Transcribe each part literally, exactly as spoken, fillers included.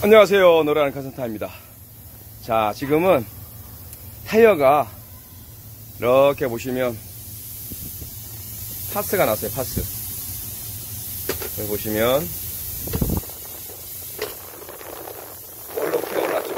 안녕하세요, 노래하는 카센터입니다. 자, 지금은 타이어가 이렇게 보시면 파스가 났어요. 파스. 여기 보시면 볼록 피어올랐죠.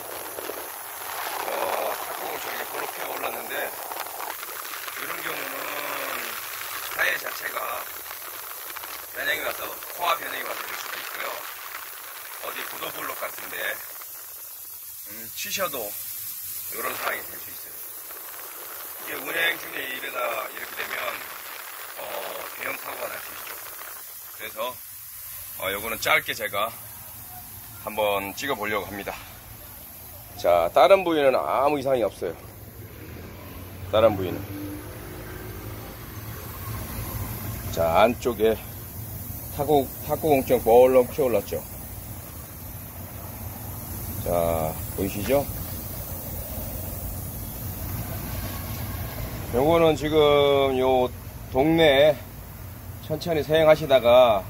어, 탁구공 쪽에 볼록 피어올랐는데, 이런 경우는 타이어 자체가 변형이 와서 코아 변형이 와서 그럴 수도 있고요. 어디 부도블록 같은데 음, 치셔도 이런 상황이 될 수 있어요. 이게 운행 중에 이러다 이렇게 되면 어, 대형 사고가 날 수 있죠. 그래서 어, 요거는 짧게 제가 한번 찍어 보려고 합니다. 자, 다른 부위는 아무 이상이 없어요. 다른 부위는 자, 안쪽에 타구, 탁구공증 볼록 피어올랐죠. 자, 보이시죠? 요거는 지금 요 동네에 천천히 서행하시다가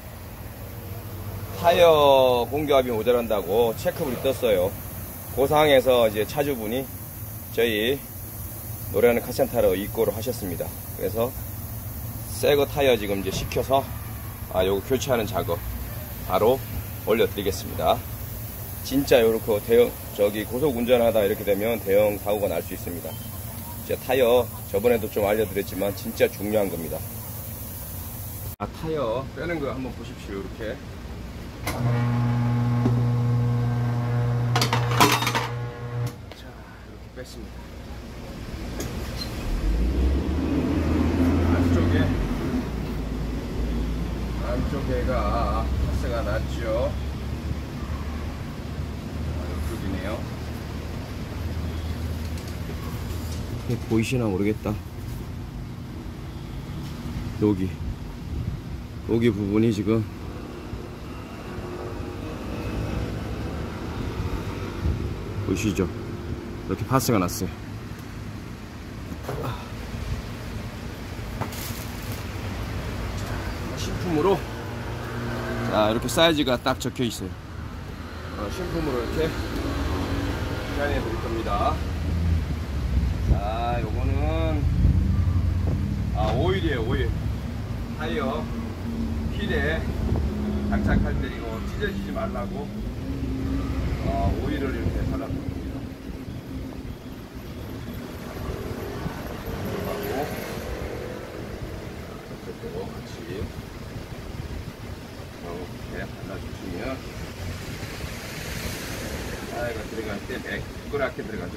타이어 공기압이 모자란다고 체크불이 떴어요. 그 상황에서 이제 차주분이 저희 노래하는 카센터로 입고를 하셨습니다. 그래서 새거 타이어 지금 이제 시켜서 아, 요거 교체하는 작업 바로 올려드리겠습니다. 진짜 요렇게 대형, 저기 고속 운전하다 이렇게 되면 대형 사고가 날 수 있습니다. 진짜 타이어 저번에도 좀 알려드렸지만 진짜 중요한 겁니다. 아, 타이어 빼는 거 한번 보십시오. 이렇게. 자, 이렇게 뺐습니다. 안쪽에, 안쪽에가 파스가 났죠. 보이시나 모르겠다. 여기 여기 부분이 지금 보이시죠? 이렇게 파스가 났어요. 자, 신품으로 자, 이렇게 사이즈가 딱 적혀 있어요. 어, 신품으로 이렇게 디자인해 드릴 겁니다. 자, 요거는 아, 오일이에요. 오일. 타이어 휠에 장착할 때 이거 찢어지지 말라고 어, 오일을 이렇게 발라줍니다. 하고 이쪽도 같이 이렇게 발라주시면 타이어가 들어갈 때 매끄랗게 들어가죠.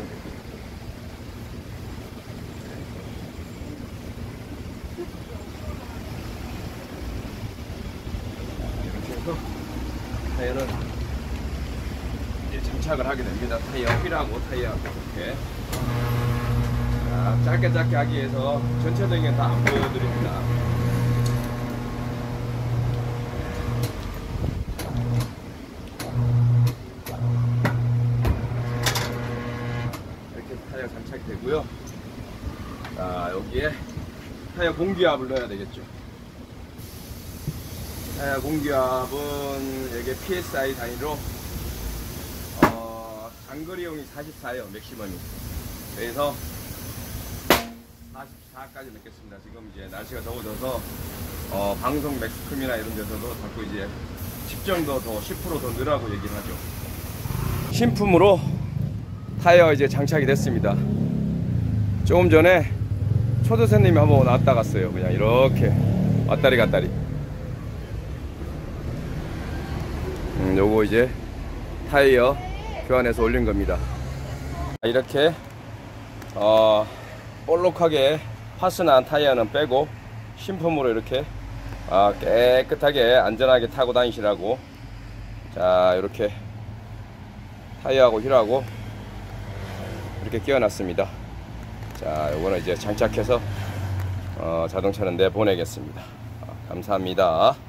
타이어를 이제 장착을 하게 됩니다. 타이어 휠하고 타이어하고 이렇게. 자, 짧게 짧게 하기 위해서 전체적인 다 안 보여드립니다. 이렇게 타이어 장착이 되고요. 자, 여기에 타이어 공기압을 넣어야 되겠죠. 타이어 공기압은 여기 피에스아이 단위로 어, 장거리용이 사십사예요. 맥시멈이. 그래서 사십사까지 넣겠습니다. 지금 이제 날씨가 더워져서 어, 방송 맥스컴이나 이런 데서도 자꾸 이제 십 정도 더 십 퍼센트 더 넣으라고 얘기를 하죠. 신품으로 타이어 이제 장착이 됐습니다. 조금 전에 초도사님이 한번 왔다 갔어요. 그냥 이렇게 왔다리 갔다리. 음, 요거 이제 타이어 교환해서 올린 겁니다. 이렇게 어, 볼록하게 파스난 타이어는 빼고 신품으로 이렇게 아, 깨끗하게 안전하게 타고 다니시라고 자, 이렇게 타이어하고 휠하고 이렇게 끼워놨습니다. 자, 요거는 이제 장착해서 어, 자동차는 내보내겠습니다. 아, 감사합니다.